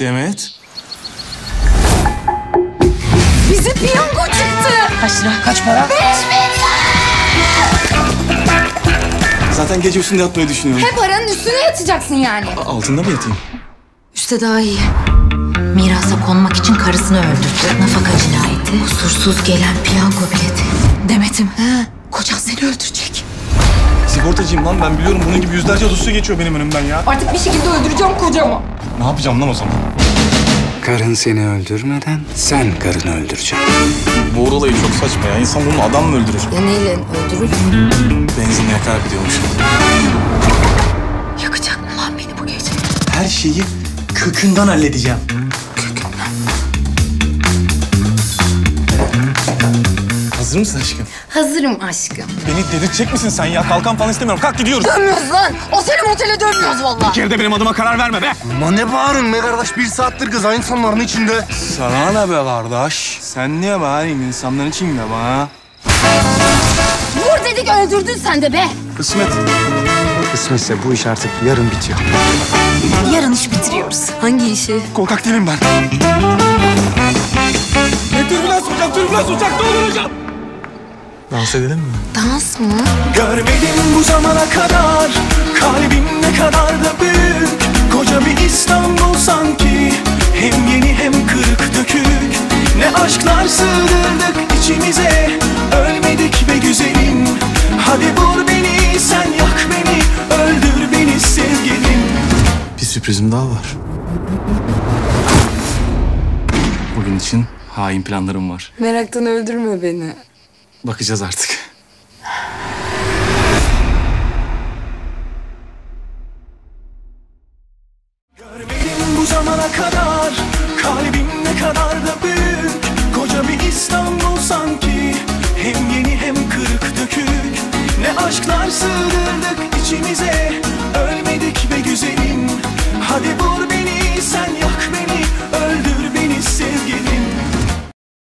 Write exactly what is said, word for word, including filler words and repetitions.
Demet. Bize piyango çıktı. Kaç lira? Kaç para? Beş milyon. Zaten gece üstünde yatmayı düşünüyorum. Hep paranın üstüne yatacaksın yani. A- altında mı yatayım? Üste daha iyi. Mirasa konmak için karısını öldürdü. Nafaka cinayeti. Kusursuz gelen piyango bileti. Demet'im. He. Kocan seni öldürecek. Sigortacıyım lan ben biliyorum. Bunun gibi yüzlerce dosya geçiyor benim önümden ya. Artık bir şekilde öldüreceğim kocamı. Ne yapacağım lan o zaman? Karın seni öldürmeden sen karını öldüreceksin. Bu olayı çok saçma ya. İnsan bunu adam mı öldürür? Ya neyle öldürür? Benzinle yakarak ediyormuş. Yakacak mı lan beni bu gece? Her şeyi kökünden halledeceğim. Hazır mısın aşkım? Hazırım aşkım. Beni delirtecek misin sen ya? Kalkan falan istemiyorum. Kalk gidiyoruz. Dönmüyoruz lan. Otele motele dönmüyoruz vallahi. Bir kere de benim adıma karar verme be. Ama ne bağırın be kardeş? Bir saattir kız insanların içinde. Sana ne be kardeş? Sen niye bağırayım insanların içinde bana? Vur dedik öldürdün sen de be. Kısmet. Kısmetse bu iş artık yarın bitiyor. Yarın iş bitiriyoruz. Hangi işi? Korkak değilim ben. Ne türbülans hocam, türbülans uçakta olur hocam. Dans edelim mi? Dans mı? Görmedim bu zamana kadar, kalbim ne kadar da büyük. Koca bir İstanbul sanki, hem yeni hem kırık dökük. Ne aşklar sığdırdık içimize, ölmedik be güzelim. Hadi vur beni, sen yak beni, öldür beni sevgilim. Bir sürprizim daha var. Bugün için hain planlarım var. Meraktan öldürme beni. Bakacağız artık. Görmedim bu zamana kadar, kalbim ne kadar da büyük. Koca bir İstanbul sanki, hem yeni hem kırık dökük. Ne aşklar sığdırdık içimize, ölmedik be